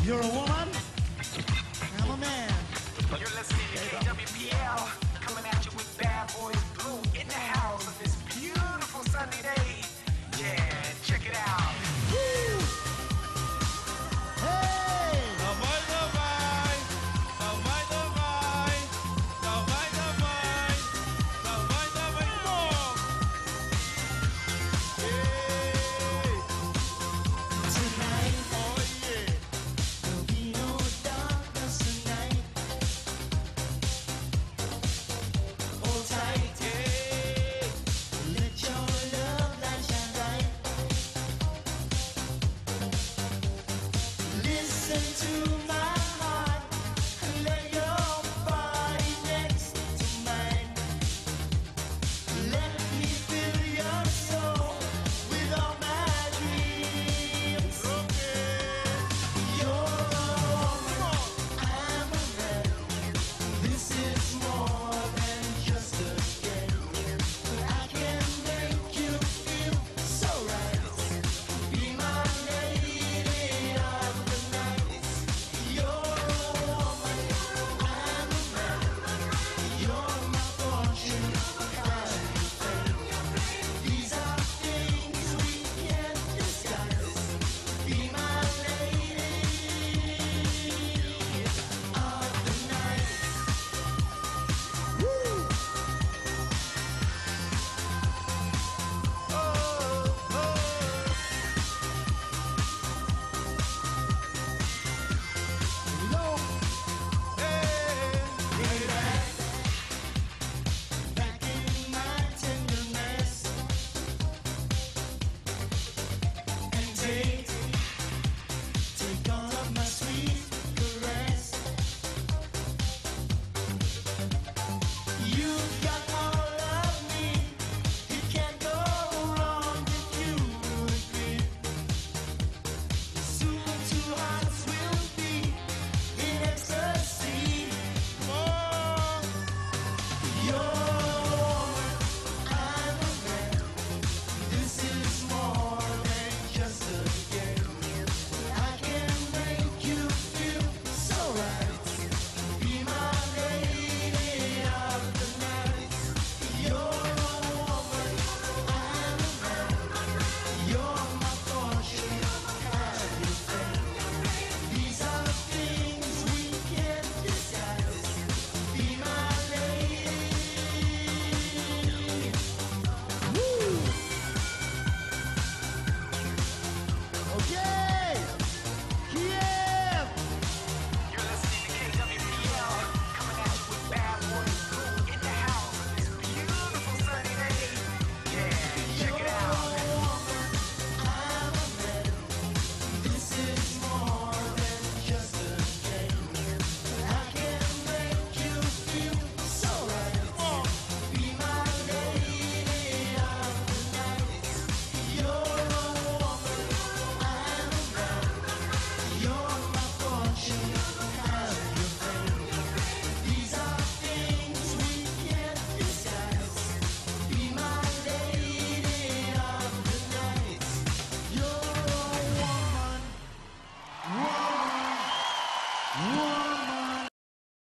You're a woman? I'm a man. You're listening to KWPL, coming at you with Bad Boys Blue in the house of this beautiful sunny day. Yeah, check it out. Woo! Hey! Давай, давай, давай, давай, давай, давай, давай, давай, мов! Ей! Tonight, Ой, є! there'll be no darkness tonight. Hold tight, Ей! let your love light shine bright. Listen